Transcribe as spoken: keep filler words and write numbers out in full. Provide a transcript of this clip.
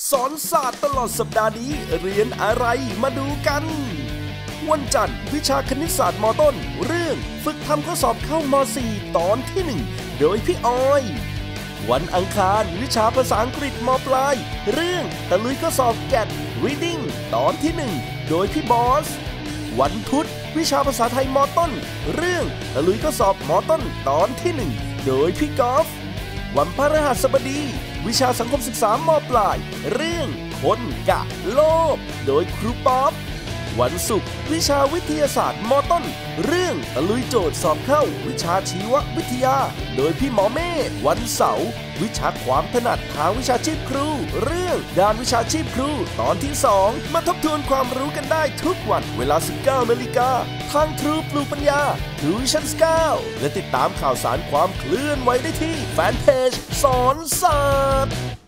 สอนศาสตร์ตลอดสัปดาห์นี้เรียนอะไรมาดูกันวันจันทร์วิชาคณิตศาสตร์ม.ต้นเรื่องฝึกทำข้อสอบเข้าม.สี่ ตอนที่หนึ่งโดยพี่ออยวันอังคารวิชาภาษาอังกฤษม.ปลายเรื่องตะลุยข้อสอบ Get Reading ตอนที่หนึ่งโดยพี่บอสวันพุธวิชาภาษาไทยม.ต้นเรื่องตะลุยข้อสอบม.ต้นตอนที่หนึ่งโดยพี่กอล์ฟวันพฤหัสบดีวิชาสังคมศึกษาม.ปลายเรื่องคนกะโลกโดยครูป๊อปวันศุกร์วิชาวิทยาศาสตร์ม.ต้นเรื่องตะลุยโจทย์สอบเข้าวิชาชีววิทยาโดยพี่หมอเมธวันเสาร์วิชาความถนัดทางวิชาชีพครูเรื่องด้านวิชาชีพครูตอนที่สองมาทบทวนความรู้กันได้ทุกวันเวลา สิบเก้านาฬิกาทางทรูปลูกปัญญาทูชั่นเก้าและติดตามข่าวสารความเคลื่อนไหวได้ที่แฟนเพจสอนศาสตร์